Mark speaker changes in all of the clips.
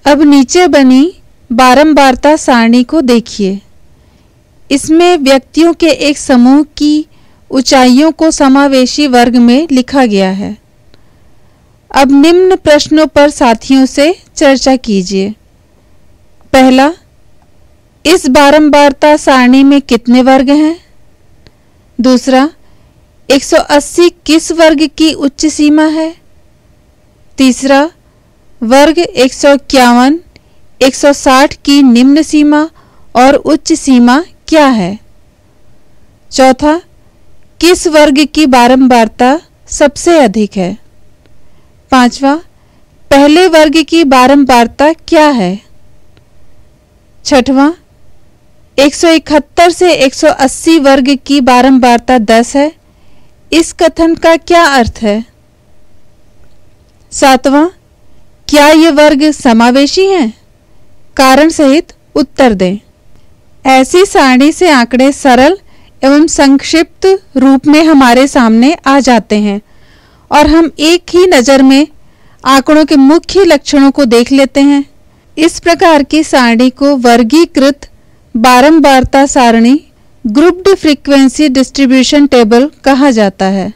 Speaker 1: अब नीचे बनी बारंबारता सारणी को देखिए। इसमें व्यक्तियों के एक समूह की ऊंचाइयों को समावेशी वर्ग में लिखा गया है। अब निम्न प्रश्नों पर साथियों से चर्चा कीजिए। पहला, इस बारंबारता सारणी में कितने वर्ग हैं? दूसरा, 180 किस वर्ग की उच्च सीमा है? तीसरा, वर्ग 151, 160 की निम्न सीमा और उच्च सीमा क्या है? चौथा, किस वर्ग की बारंबारता सबसे अधिक है? पांचवा, पहले वर्ग की बारंबारता क्या है? छठवां, 171 से 180 वर्ग की बारंबारता 10 है। इस कथन का क्या अर्थ है? सातवां, क्या ये वर्ग समावेशी हैं? कारण सहित उत्तर दें। ऐसी सारणी से आंकड़े सरल एवं संक्षिप्त रूप में हमारे सामने आ जाते हैं और हम एक ही नज़र में आंकड़ों के मुख्य लक्षणों को देख लेते हैं। इस प्रकार की सारणी को वर्गीकृत बारंबारता सारणी, ग्रुप्ड फ्रीक्वेंसी डिस्ट्रीब्यूशन टेबल कहा जाता है।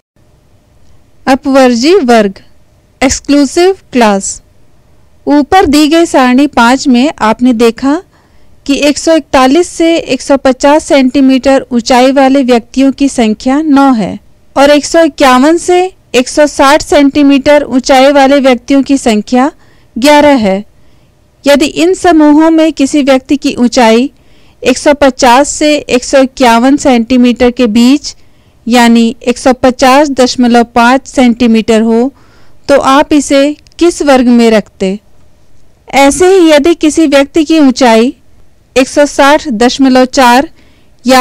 Speaker 1: अपवर्जी वर्ग, एक्सक्लूसिव क्लास। ऊपर दी गई सारणी 5 में आपने देखा कि 141 से 150 सेंटीमीटर ऊंचाई वाले व्यक्तियों की संख्या 9 है और 151 से 160 सेंटीमीटर ऊंचाई वाले व्यक्तियों की संख्या 11 है। यदि इन समूहों में किसी व्यक्ति की ऊंचाई 150 से 151 सेंटीमीटर के बीच यानी 150.5 सेंटीमीटर हो तो आप इसे किस वर्ग में रखते? ऐसे ही यदि किसी व्यक्ति की ऊंचाई 160.4 या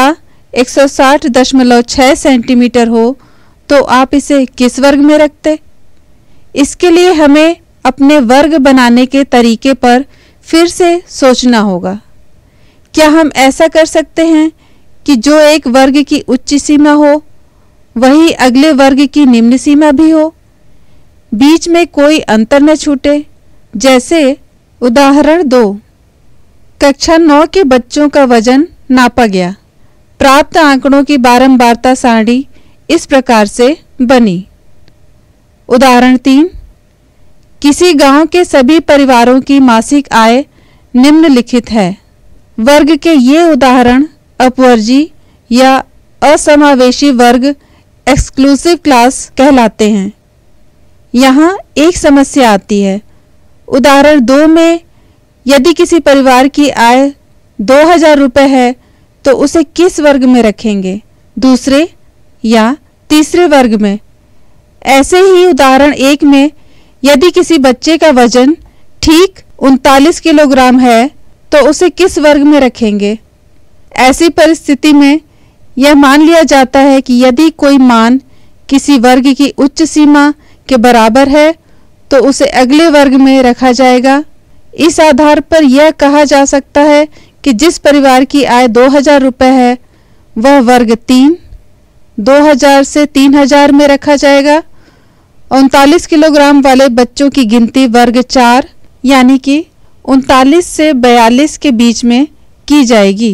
Speaker 1: 160.6 सेंटीमीटर हो तो आप इसे किस वर्ग में रखते? इसके लिए हमें अपने वर्ग बनाने के तरीके पर फिर से सोचना होगा। क्या हम ऐसा कर सकते हैं कि जो एक वर्ग की उच्च सीमा हो वही अगले वर्ग की निम्न सीमा भी हो, बीच में कोई अंतर न छूटे? जैसे उदाहरण 2, कक्षा 9 के बच्चों का वजन नापा गया। प्राप्त आंकड़ों की बारंबारता सारणी इस प्रकार से बनी। उदाहरण 3, किसी गांव के सभी परिवारों की मासिक आय निम्नलिखित है। वर्ग के ये उदाहरण अपवर्जी या असमावेशी वर्ग, एक्सक्लूसिव क्लास कहलाते हैं। यहाँ एक समस्या आती है। उदाहरण 2 में यदि किसी परिवार की आय 2000 रुपये है तो उसे किस वर्ग में रखेंगे? दूसरे या तीसरे वर्ग में? ऐसे ही उदाहरण 1 में यदि किसी बच्चे का वजन ठीक 39 किलोग्राम है तो उसे किस वर्ग में रखेंगे? ऐसी परिस्थिति में यह मान लिया जाता है कि यदि कोई मान किसी वर्ग की उच्च सीमा के बराबर है तो उसे अगले वर्ग में रखा जाएगा। इस आधार पर यह कहा जा सकता है कि जिस परिवार की आय 2000 रुपये है वह वर्ग 3, 2000 से 3000 में रखा जाएगा। 39 किलोग्राम वाले बच्चों की गिनती वर्ग 4 यानी कि 39 से 42 के बीच में की जाएगी।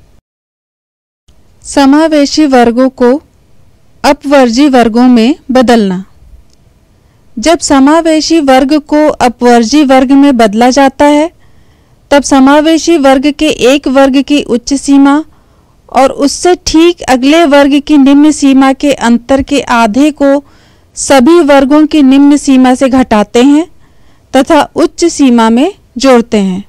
Speaker 1: समावेशी वर्गों को अपवर्जी वर्गों में बदलना। जब समावेशी वर्ग को अपवर्जी वर्ग में बदला जाता है तब समावेशी वर्ग के एक वर्ग की उच्च सीमा और उससे ठीक अगले वर्ग की निम्न सीमा के अंतर के आधे को सभी वर्गों की निम्न सीमा से घटाते हैं तथा उच्च सीमा में जोड़ते हैं।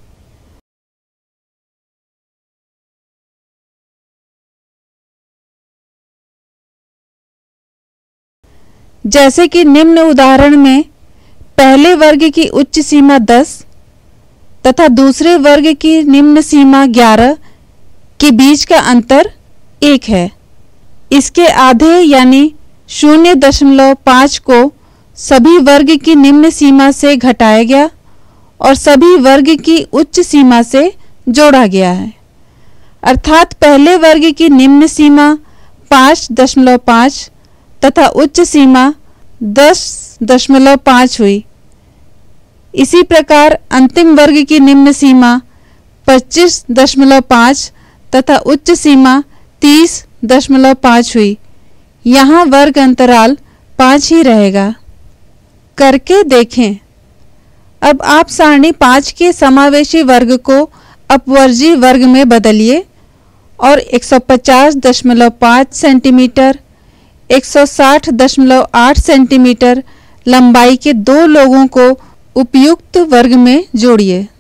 Speaker 1: जैसे कि निम्न उदाहरण में पहले वर्ग की उच्च सीमा 10 तथा दूसरे वर्ग की निम्न सीमा 11 के बीच का अंतर 1 है। इसके आधे यानी 0.5 को सभी वर्ग की निम्न सीमा से घटाया गया और सभी वर्ग की उच्च सीमा से जोड़ा गया है। अर्थात पहले वर्ग की निम्न सीमा 5.5 तथा उच्च सीमा 10.5 हुई। इसी प्रकार अंतिम वर्ग की निम्न सीमा 25.5 तथा उच्च सीमा 30.5 हुई। यहाँ वर्ग अंतराल 5 ही रहेगा। करके देखें। अब आप सारणी 5 के समावेशी वर्ग को अपवर्जी वर्ग में बदलिए और 150.5 सेंटीमीटर, 160.8 सेंटीमीटर लंबाई के दो लोगों को उपयुक्त वर्ग में जोड़िए।